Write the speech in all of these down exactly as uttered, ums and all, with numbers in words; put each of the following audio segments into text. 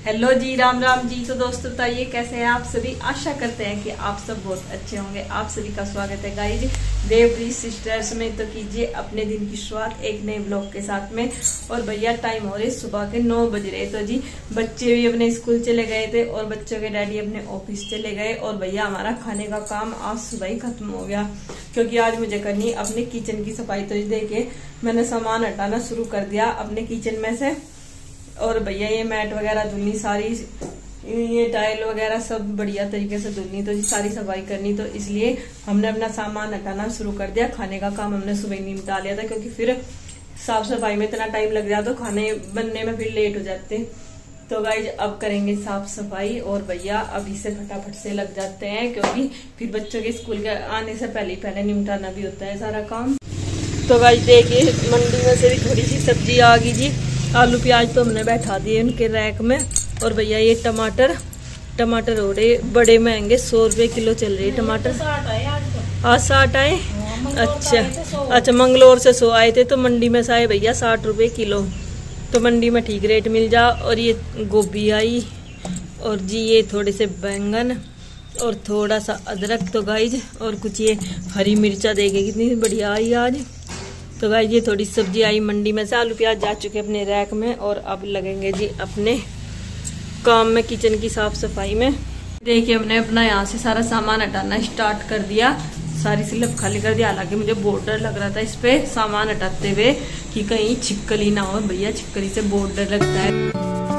Hello ji, Ram Ram ji. तो दोस्तों बताइए कैसे हैं आप सभी। आशा करते हैं कि आप सब बहुत अच्छे होंगे। आप सभी का स्वागत है गाइज देवप्रीत सिस्टर्स में। तो कीजिए अपने दिन की शुरुआत एक नए ब्लॉग के साथ में। और भैया टाइम हो रहे सुबह के नौ बज रहे। तो जी बच्चे भी अपने स्कूल चले गए थे और बच्चों के डैडी अपने ऑफिस चले गए। और भैया हमारा खाने का काम आज सुबह ही खत्म हो गया, क्योंकि आज मुझे करनी अपने किचन की सफाई। तो देखे मैंने सामान हटाना शुरू कर दिया अपने किचन में से। और भैया ये मैट वगैरह धुलनी, सारी ये टाइल वगैरह सब बढ़िया तरीके से धुलनी, तो सारी सफाई करनी। तो इसलिए हमने अपना सामान हटाना शुरू कर दिया। खाने का काम हमने सुबह ही निपटा लिया था, क्योंकि फिर साफ सफाई में इतना टाइम लग जाता तो खाने बनने में फिर लेट हो जाते। तो गाइज अब करेंगे साफ सफाई और भैया अभी से फटाफट से लग जाते हैं, क्योंकि फिर बच्चों के स्कूल के आने से पहले पहले निपटाना भी होता है सारा काम। तो गाइज देखिए मंडी में से भी थोड़ी सी सब्जी आ गई जी। आलू प्याज तो हमने बैठा दिए उनके रैक में। और भैया ये टमाटर टमाटर हो रहे बड़े महंगे, सौ रुपए किलो चल रही है टमाटर। आज साठ आए। अच्छा अच्छा, मंगलोर से सौ आए थे, तो मंडी में से आए भैया साठ रुपए किलो। तो मंडी में ठीक रेट मिल जा। और ये गोभी आई और जी ये थोड़े से बैंगन और थोड़ा सा अदरक। तो गाइज और कुछ ये हरी मिर्चा देखे कितनी बढ़िया आई आज। तो गाइस ये थोड़ी सब्जी आई मंडी में से। आलू प्याज जा चुके अपने रैक में और अब लगेंगे जी अपने काम में, किचन की साफ सफाई में। देखिए हमने अपना यहाँ से सारा सामान हटाना स्टार्ट कर दिया, सारी स्लैब खाली कर दिया। हालांकि मुझे बहुत डर लग रहा था इस पे सामान हटाते हुए कि कहीं छिपकली ना हो। भैया छिपकली से बहुत डर लगता है।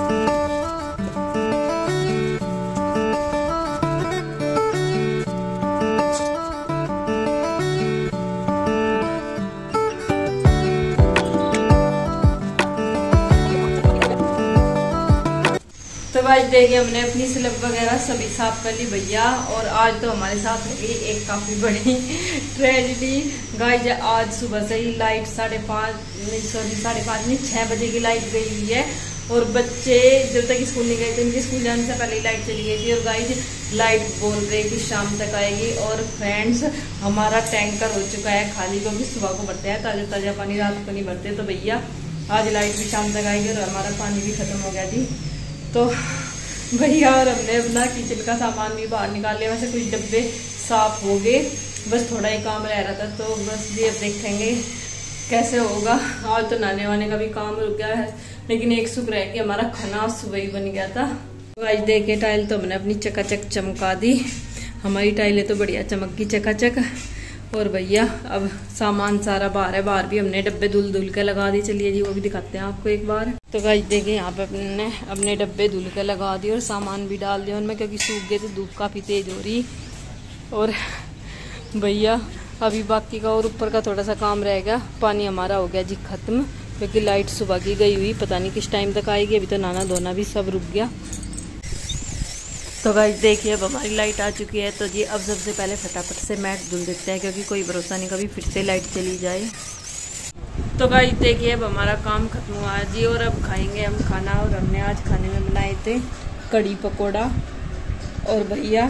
तो गाइस देखिए हमने अपनी स्लैब वगैरह सभी साफ कर ली भैया। और आज तो हमारे साथ हो गई एक काफी बड़ी ट्रेजेडी गाइस। आज सुबह से ही लाइट साढ़े पाँच सॉरी साढ़े पाँच नहीं छह बजे की लाइट गई हुई है। और बच्चे जब तक स्कूल नहीं गए थे, उनके स्कूल जाने से पहले ही लाइट चली गई थी। और गाइस लाइट बोल रही कि शाम तक आएगी। और फ्रेंड्स हमारा टैंकर हो चुका है खाली, क्योंकि सुबह को भरते हैं ताजा ताजा पानी, रात को नहीं भरते। तो भैया आज लाइट भी शाम तक आएगी और हमारा पानी भी खत्म हो गया जी। तो भैया और हमने अपना किचन का सामान भी बाहर निकाल लिया। वैसे कुछ डब्बे साफ हो गए, बस थोड़ा ही काम रह रहा था। तो बस ये देखेंगे कैसे होगा। आज तो नहाने वाने का भी काम रुक गया है, लेकिन एक शुक्र है कि हमारा खाना सुबह ही बन गया था। आज देखे टाइल तो हमने अपनी चकाचक चमका दी। हमारी टाइलें तो बढ़िया चमक गई चकाचक। और भैया अब सामान सारा बाहर है, बाहर भी हमने डब्बे धुल धुल के लगा दी। चलिए जी वो भी दिखाते हैं आपको एक बार। तो गाइस देखिए यहाँ पे अपने अपने डब्बे धुल के लगा दिए और सामान भी डाल दिया उनमें, क्योंकि सूख गए थे, धूप काफ़ी तेज हो रही। और भैया अभी बाकी का और ऊपर का थोड़ा सा काम रह गया। पानी हमारा हो गया जी खत्म, क्योंकि लाइट सुबह की गई हुई, पता नहीं किस टाइम तक आएगी। अभी तो नहाना धोना भी सब रुक गया। तो गाइस देखिए अब हमारी लाइट आ चुकी है। तो जी अब सबसे पहले फटाफट से मैट धुल देते हैं, क्योंकि कोई भरोसा नहीं कभी फिर से लाइट चली जाए। तो गाइस देखिए अब हमारा काम खत्म हुआ जी। और अब खाएंगे हम खाना। और हमने आज खाने में बनाए थे कड़ी पकोड़ा और भैया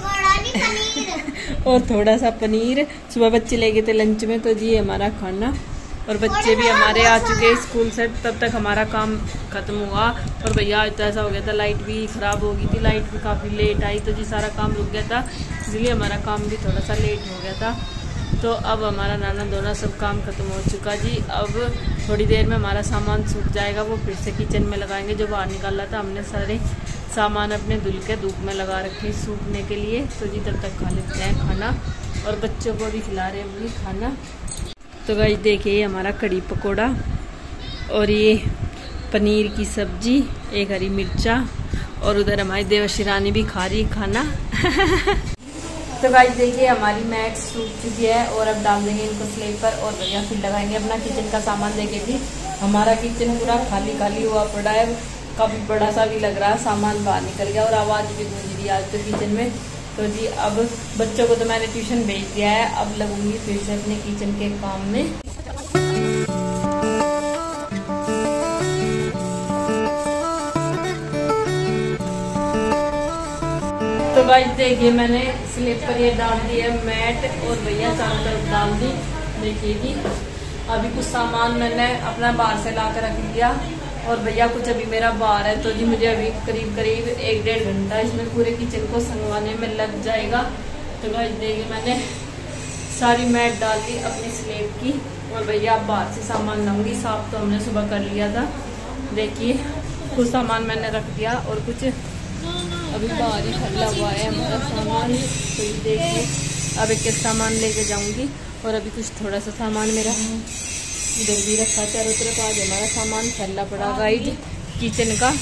और थोड़ा सा पनीर। सुबह बच्चे ले गए थे लंच में। तो जी हमारा खाना और बच्चे भी हमारे आ चुके स्कूल से। तब तक हमारा काम खत्म हुआ। और भैया आज तो ऐसा हो गया था, लाइट भी खराब हो गई थी, लाइट भी काफ़ी लेट आई। तो जी सारा काम रुक गया था, इसलिए हमारा काम भी थोड़ा सा लेट हो गया था। तो अब हमारा नहाना धोना सब काम खत्म हो चुका जी। अब थोड़ी देर में हमारा सामान सूख जाएगा, वो फिर से किचन में लगाएंगे। जो बाहर निकाला था हमने सारे सामान अपने धुल के धूप में लगा रखे सूखने के लिए। तो जी तब तक खा लेते हैं खाना और बच्चों को भी खिला रहे हैं भी खाना। तो गाइस देखिए हमारा कड़ी पकोड़ा और ये पनीर की सब्जी, एक हरी मिर्चा। और उधर हमारी देवश्री रानी भी खा रही खाना। तो गाइस देखिए हमारी मैट सूख चुकी है और अब डाल देंगे इनको स्लेब पर। और भैया फिर लगाएंगे अपना किचन का सामान। देखे जी हमारा किचन पूरा खाली खाली हुआ पड़ा है, काफ़ी बड़ा सा भी लग रहा है। सामान बाहर निकल गया और आवाज़ भी गूंज रही आज तो किचन में। तो जी अब बच्चों को तो मैंने ट्यूशन भेज दिया है, अब लगूंगी फिर से अपने किचन के काम में। तो गाइस देखिए मैंने स्लेब पर ये डाल दी है मैट और भैया चारों तरफ डाल दी। देखिए जी अभी कुछ सामान मैंने अपना बाहर से ला कर रख लिया। और भैया कुछ अभी मेरा बाहर है, तो जी मुझे अभी करीब करीब एक डेढ़ घंटा इसमें पूरे किचन को संगवाने में लग जाएगा। तो गाइस देखिए मैंने सारी मैट डाल दी अपनी स्लेब की, और भैया आप बाहर से सामान लाऊंगी। साफ तो हमने सुबह कर लिया था। देखिए कुछ सामान मैंने रख दिया और कुछ अभी बाहर ही फैला हुआ है हमारा सामान। तो ये देखिए अब एक एक सामान लेके जाऊंगी, और अभी कुछ थोड़ा सा सामान मेरा इधर भी रखा चारों तरफ। आज हमारा सामान फैला पड़ा गाइस किचन का।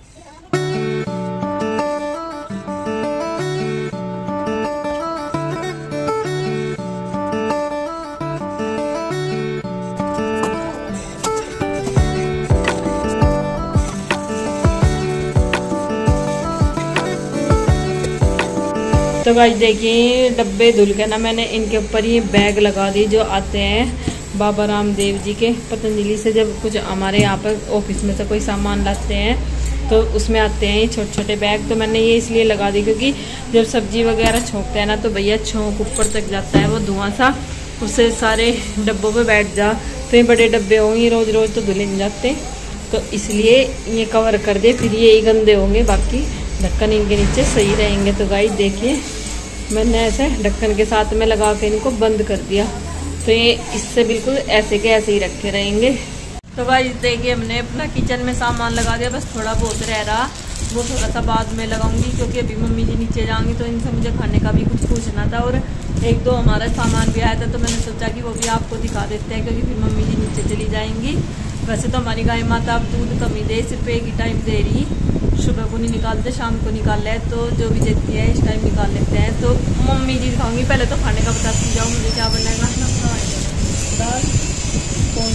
तो गाइस देखिए डब्बे धुल के ना मैंने इनके ऊपर ये बैग लगा दिए जो आते हैं बाबा रामदेव जी के पतंजलि से। जब कुछ हमारे यहाँ पर ऑफिस में से कोई सामान लाते हैं तो उसमें आते हैं ये छोटे छोटे बैग। तो मैंने ये इसलिए लगा दी क्योंकि जब सब्जी वगैरह छोंकते हैं ना तो भैया छोंक ऊपर तक जाता है वो धुआं सा, उससे सारे डब्बों पे बैठ जा। तो ये बड़े डब्बे होंगे रोज रोज तो धुले नहीं जाते, तो इसलिए ये कवर कर दे। फिर ये ही गंदे होंगे, बाकी ढक्कन इनके नीचे सही रहेंगे। तो गाइस देखिए मैंने ऐसे ढक्कन के साथ में लगा के इनको बंद कर दिया, तो ये इससे बिल्कुल ऐसे के ऐसे ही रखे रहेंगे। तो गाइस देखिए हमने अपना किचन में सामान लगा दिया, बस थोड़ा बहुत रह रहा वो थोड़ा सा बाद में लगाऊंगी, क्योंकि अभी मम्मी जी नीचे जाऊंगी तो इनसे मुझे खाने का भी कुछ पूछना था। और एक दो हमारा सामान भी आया था, तो मैंने सोचा कि वो भी आपको दिखा देते हैं, क्योंकि फिर मम्मी जी नीचे चली जाएंगी। वैसे तो हमारी गाय माता अब दूध कम ही दे, सिर्फ एक ही टाइम दे रही, सुबह को नहीं निकालते शाम को निकाल ले, तो जो भी देती है इस टाइम निकाल लेते हैं। तो मम्मी जी दिखाऊंगी, पहले तो खाने का बताती जाऊँ मुझे क्या बनाएगा। दाल कौन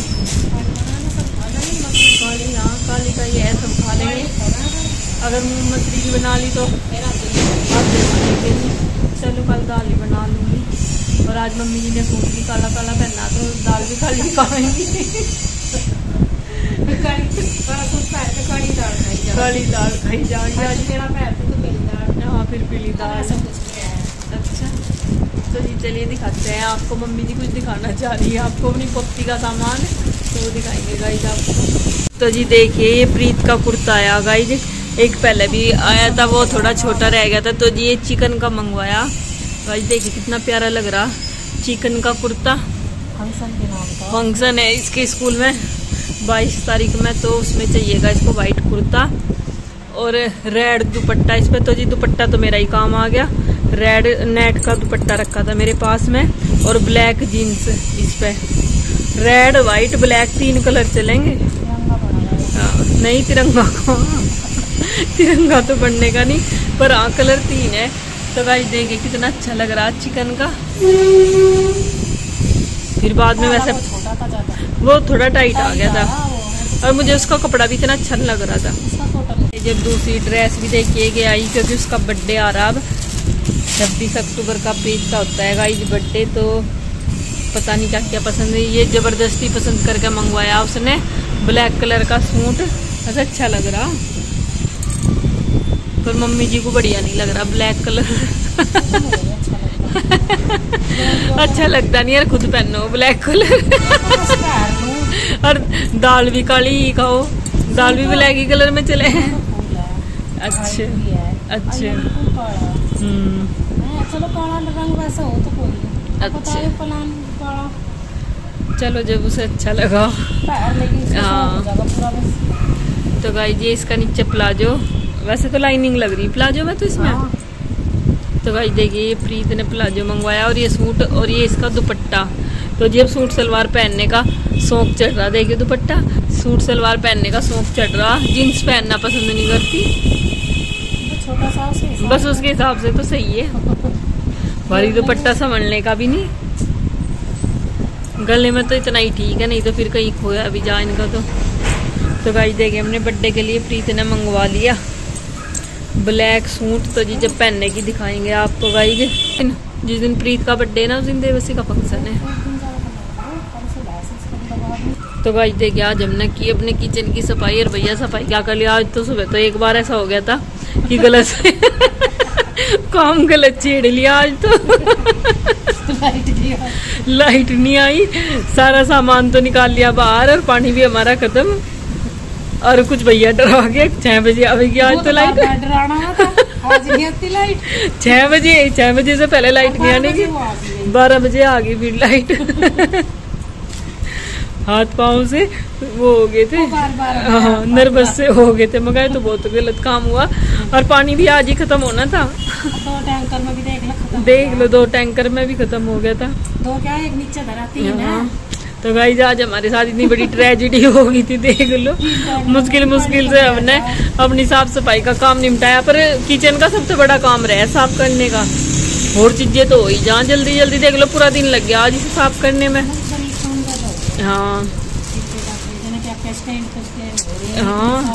काली, हाँ काली का ये है, सब खा लेंगे। अगर मूंग मछली की बना ली तो चलो कल दाल ही बना लूँगी। और आज मम्मी जी ने सूट भी काला काला पहना, तो दाल भी काली खाएंगी। काली दाल खाई जाएंगे आज। मेरा पैर तो पीली दाल, हाँ फिर पीली दाल। अच्छा तो जी चलिए दिखाते हैं आपको। मम्मी जी कुछ दिखाना चाह रही है आपको अपनी पप्पी का सामान, तो वो दिखाएंगे गाइस आपको। तो जी देखिए ये प्रीत का कुर्ता आया गाइस, एक पहले भी आया था वो थोड़ा छोटा रह गया था, तो जी ये चिकन का मंगवाया गाइस। देखिए कितना प्यारा लग रहा चिकन का कुर्ता। फंक्शन के नाम का फंक्शन है इसके स्कूल में बाईस तारीख में, तो उसमें चाहिएगा इसको वाइट कुर्ता और रेड दुपट्टा इस पे। तो जी दुपट्टा तो मेरा ही काम आ गया, रेड नेट का दुपट्टा रखा था मेरे पास में, और ब्लैक जीन्स इस पे। रेड वाइट ब्लैक तीन कलर चलेंगे। नहीं तिरंगा को तिरंगा तो बनने का नहीं, पर हाँ कलर तीन है। तो गाइस देखिए कितना अच्छा लग रहा है चिकन का। फिर बाद में वैसे वो थोड़ा टाइट आ गया था, और मुझे उसका कपड़ा भी इतना अच्छा लग रहा था। जब दूसरी ड्रेस भी देखिए कि आई, क्योंकि उसका बर्थडे आ रहा अब छब्बीस अक्टूबर का प्रीत का होता है गाइस बर्थडे। तो पता नहीं क्या क्या पसंद है, ये जबरदस्ती पसंद करके मंगवाया उसने ब्लैक कलर का सूट। ऐसा अच्छा लग रहा, पर मम्मी जी को बढ़िया नहीं लग रहा ब्लैक कलर। अच्छा लगता नहीं यार, खुद पहनो ब्लैक कलर। और दाल भी काली ही खाओ, दाल भी ब्लैक ही कलर में चले। अच्छा अच्छा हम्म चलो काला रंग वैसा हो तो कोई अच्छा, चलो जब उसे अच्छा लगा। हाँ तो गाइस ये इसका नीचे प्लाजो, वैसे तो लाइनिंग लग रही प्लाजो में तो इसमें। तो गाइस देखिए ये प्रीत ने प्लाजो मंगवाया, और ये सूट और ये इसका दुपट्टा। तो जब सूट सलवार पहनने का शौक चढ़ रहा, देखिए दुपट्टा सूट सलवार पहनने का शौक चढ़ रहा। जीन्स पहनना पसंद नहीं करती, छोटा सा बस उसके हिसाब से तो सही है। भारी दुपट्टा संभलने का भी नहीं, गले में तो इतना ही ठीक है, नहीं तो फिर कहीं खोया भी जा इनका। तो तो गाइस देखिए हमने बर्थडे के लिए प्रीत ने मंगवा लिया ब्लैक सूट। तो जी जब पहनने की दिखाएंगे आपको गाइस। जिस दिन प्रीत का बर्थडे है ना उस दिन देवसी का फंक्शन है। तो गाइस देखिए आज हमने की अपने किचन की सफाई, और भैया सफाई क्या कर लिया। आज तो सुबह तो एक बार ऐसा हो गया था कि गलत से काम गलत छेड़ लिया। आज तो लाइट नहीं आई, सारा सामान तो निकाल लिया बाहर, और पानी भी हमारा खत्म। और कुछ भैया डरा के छह बजे आवेगी आज तो लाइट। डराना था, आज नहीं आती लाइट। छह बजे छह बजे से पहले लाइट नहीं आने की, बारह बजे आ गई फिर लाइट। हाथ पाँव से वो हो गए थे, हाँ नर्वस से हो गए थे, मगर तो बहुत गलत काम हुआ। और पानी भी आज ही खत्म होना था। दो टैंकर में भी देख लो, देख लो दो टैंकर में भी खत्म हो गया था। दो क्या एक नीचे धराती है ना। तो गाइस आज हमारे साथ इतनी बड़ी ट्रेजेडी हो गई थी, देख लो। मुश्किल मुश्किल से हमने अपनी साफ सफाई का काम निपटाया, पर किचन का सबसे बड़ा काम रहा साफ करने का। और चीजें तो हुई जहाँ जल्दी जल्दी, देख लो पूरा दिन लग गया आज इसे साफ करने में। हाँ हाँ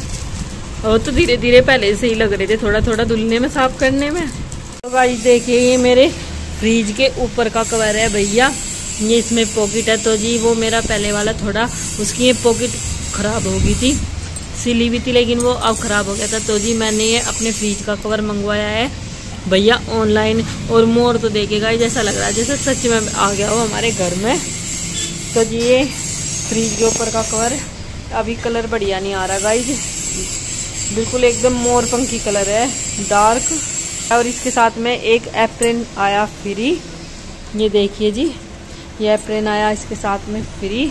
और तो धीरे धीरे पहले से ही लग रहे थे थोड़ा थोड़ा धुलने में, साफ करने में। तो गाइस देखिए ये मेरे फ्रिज के ऊपर का कवर है भैया, ये इसमें पॉकेट है। तो जी वो मेरा पहले वाला थोड़ा उसकी ये पॉकेट खराब हो गई थी, सिली भी थी लेकिन वो अब खराब हो गया था। तो जी मैंने ये अपने फ्रिज का कवर मंगवाया है भैया ऑनलाइन। और मोर तो देखेगा जैसा लग रहा है जैसे सच में आ गया हो हमारे घर में। तो जी ये फ्रिज के ऊपर का कवर, अभी कलर बढ़िया नहीं आ रहा गाइज, बिल्कुल एकदम मोर पंखी कलर है, डार्क। और इसके साथ में एक एप्रेन आया फ्री, ये देखिए जी ये एप्रेन आया इसके साथ में फ्री,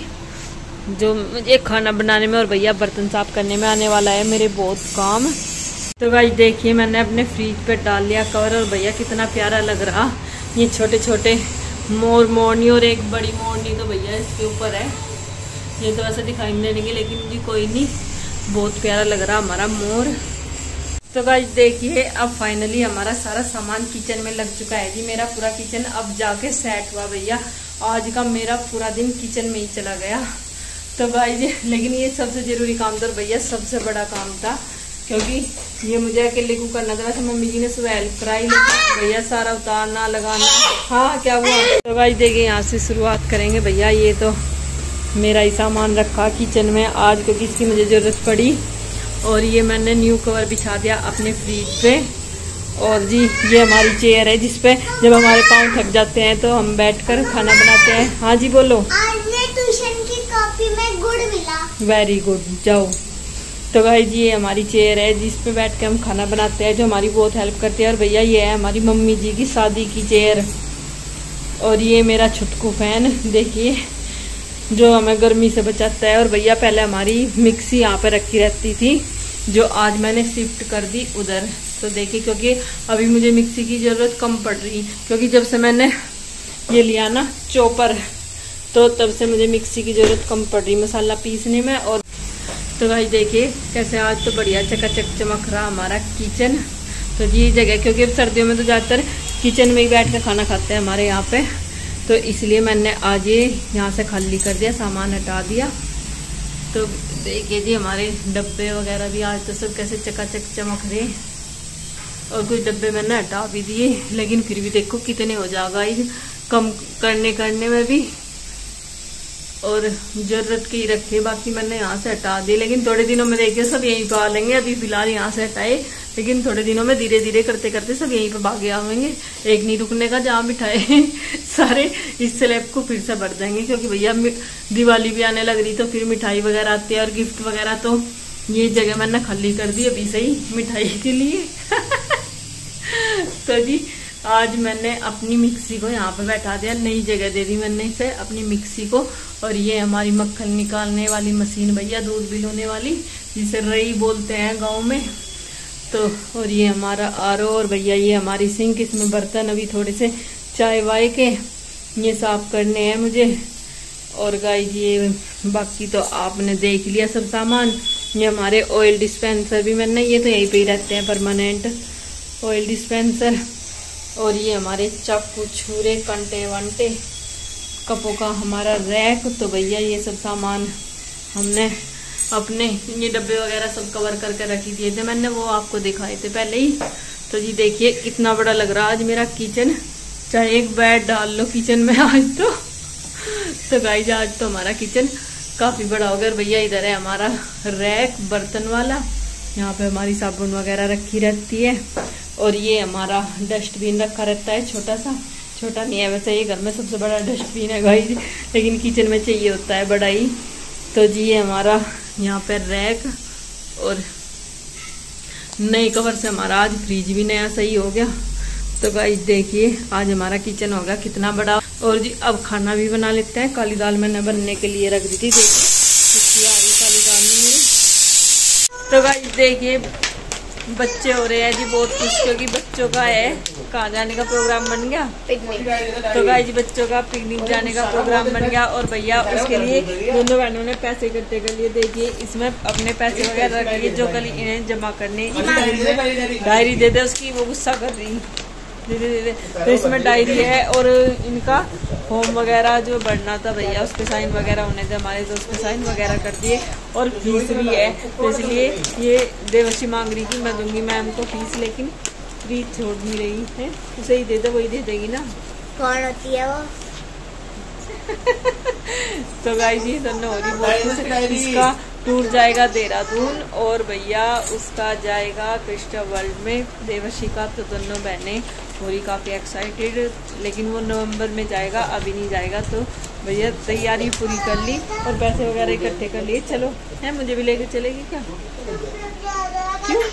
जो मुझे खाना बनाने में और भैया बर्तन साफ करने में आने वाला है मेरे बहुत काम। तो गाइज देखिए मैंने अपने फ्रिज पे डाल लिया कवर, और भैया कितना प्यारा लग रहा। ये छोटे छोटे मोर मोरनी और एक बड़ी मोरनी तो भैया इसके ऊपर है, ये तो ऐसा दिखाई नहीं देंगे लेकिन जी कोई नहीं, बहुत प्यारा लग रहा हमारा मोर। तो गाइस देखिए अब फाइनली हमारा सारा सामान किचन में लग चुका है जी, मेरा पूरा किचन अब जाके सेट हुआ भैया। आज का मेरा पूरा दिन किचन में ही चला गया। तो गाइस लेकिन ये सबसे जरूरी काम था भैया, सबसे बड़ा काम था, क्योंकि ये मुझे अकेले को करना था। वैसे मम्मी जी ने सुबह हेल्प कराई, लेकिन भैया सारा उतारना लगाना। हाँ क्या हुआ? तो गाइस देखिए यहाँ से शुरुआत करेंगे भैया। ये तो मेरा ही सामान रखा किचन में आज, क्योंकि इसकी मुझे ज़रूरत पड़ी। और ये मैंने न्यू कवर बिछा दिया अपने फ्रिज पे। और जी ये हमारी चेयर है जिसपे जब हमारे पाँव थक जाते हैं तो हम बैठकर खाना बनाते हैं। हाँ जी बोलो। आज मैं ट्यूशन की कॉपी में गुड़ मिला। वेरी गुड, जाओ। तो भाई जी ये हमारी चेयर है जिसपे बैठ के हम खाना बनाते हैं, जो हमारी बहुत हेल्प करती है। और भैया ये है हमारी मम्मी जी की शादी की चेयर। और ये मेरा छुटकू फैन देखिए, जो हमें गर्मी से बचाता है। और भैया पहले हमारी मिक्सी यहाँ पे रखी रहती थी, जो आज मैंने शिफ्ट कर दी उधर। तो देखिए क्योंकि अभी मुझे मिक्सी की ज़रूरत कम पड़ रही, क्योंकि जब से मैंने ये लिया ना चॉपर, तो तब से मुझे मिक्सी की ज़रूरत कम पड़ रही मसाला पीसने में। और तो भाई देखिए कैसे आज तो बढ़िया चकाचक चमक रहा हमारा किचन। तो ये जगह, क्योंकि अब सर्दियों में तो ज़्यादातर किचन में ही बैठ कर खाना खाते हैं हमारे यहाँ पे, तो इसलिए मैंने आज ये यहाँ से खाली कर दिया, सामान हटा दिया। तो देखिए जी हमारे डब्बे वगैरह भी आज तो सब कैसे चकाचक चमक रहे। और कुछ डब्बे मैंने हटा भी दिए, लेकिन फिर भी देखो कितने हो जाएगा इस कम करने करने में भी। और ज़रूरत की रखे, बाकी मैंने यहाँ से हटा दी। लेकिन थोड़े दिनों में देखिए सब यहीं पर आ लेंगे। अभी फिलहाल यहाँ से हटाए, लेकिन थोड़े दिनों में धीरे धीरे करते करते सब यहीं पर भागे आवेंगे। एक नहीं रुकने का, जहाँ बिठाए सारे इस स्लैब को फिर से भर देंगे। क्योंकि भैया दिवाली भी आने लग रही, तो फिर मिठाई वगैरह आती है और गिफ्ट वगैरह। तो ये जगह मैंने खाली कर दी अभी सही मिठाई के लिए। तो जी आज मैंने अपनी मिक्सी को यहाँ पे बैठा दिया, नई जगह दे दी मैंने इसे अपनी मिक्सी को। और ये हमारी मक्खन निकालने वाली मशीन भैया, दूध बिलोने वाली, जिसे रई बोलते हैं गांव में। तो और ये हमारा आर ओ। और भैया ये हमारी सिंक, इसमें बर्तन अभी थोड़े से चाय वाय के ये साफ करने हैं मुझे। और गाइस ये बाकी तो आपने देख लिया सब सामान। ये हमारे ऑयल डिस्पेंसर भी मैंने, ये तो यहीं पे ही रहते हैं परमानेंट ऑयल डिस्पेंसर। और ये हमारे चाकू छुरे कंटे वंटे, कपों का हमारा रैक। तो भैया ये सब सामान हमने अपने ये डब्बे वगैरह सब कवर करके रखी दिए थे मैंने, वो आपको दिखाए थे पहले ही। तो जी देखिए कितना बड़ा लग रहा आज मेरा किचन, चाहे एक बेड डाल लो किचन में आज तो। तो गाइस आज तो हमारा किचन काफ़ी बड़ा हो गया। भैया इधर है हमारा रैक बर्तन वाला, यहाँ पे हमारी साबुन वगैरह रखी रहती है। और ये हमारा डस्टबिन रखा रहता है, छोटा सा, छोटा नहीं है वैसे ये घर में सबसे बड़ा डस्टबिन है गाइस, लेकिन किचन में चाहिए होता है बड़ा ही। तो जी ये हमारा यहाँ पे रैक और नए कवर से हमारा आज फ्रिज भी नया सही हो गया। तो गाइस देखिए आज हमारा किचन होगा कितना बड़ा। और जी अब खाना भी बना लेते हैं। काली दाल मैंने बनने के लिए रख दी थी, देखिए आ रही काली दाल में मेरी। तो गाइस देखिए बच्चे हो रहे हैं जी बहुत खुश, क्योंकि बच्चों का है कहाँ जाने का प्रोग्राम बन गया, पिकनिक। तो गाइस बच्चों का पिकनिक जाने का प्रोग्राम बन गया और भैया उसके लिए दोनों बहनों ने पैसे इकट्ठे कर लिए। देखिए इसमें अपने पैसे वगैरह रख लिए जो कल इन्हें जमा करने डायरी दे दे उसकी वो गुस्सा कर रही दे दे दे। तो इसमें डायरी है और इनका होम वगैरह जो बढ़ना था भैया उसके साइन वगैरह होने थे हमारे, तो उसके साइन वगैरह कर दिए और फीस भी है। तो इसलिए ये देवशी मांग रही थी मैं दूंगी मैम को फीस, लेकिन फ्री छोड़ नहीं रही है, उसे ही दे दो वही दे देगी ना। कौन होती है वो? तो गाइस ये दोनों हो रही बहुत। इसका टूर जाएगा देहरादून और भैया उसका जाएगा क्रिस्टा वर्ल्ड में देवशी का। तो दोनों बहनें हो रही काफ़ी एक्साइटेड, लेकिन वो नवंबर में जाएगा अभी नहीं जाएगा। तो भैया तैयारी पूरी कर ली और पैसे वगैरह इकट्ठे कर लिए। चलो है मुझे भी लेके चलेगी क्या? क्यों?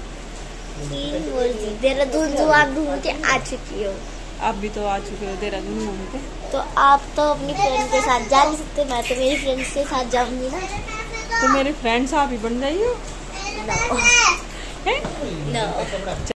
देहरादून जो आप घूम के आ चुकी हो। आप भी तो आ चुके हो देहरादून घूम के। तो आप तो अपनी फ्रेंड के साथ जा नहीं सकते, मैं तो मेरी फ्रेंड्स के साथ जाऊंगी ना। तो मेरे फ्रेंड्स आप ही बन जाइए। No no.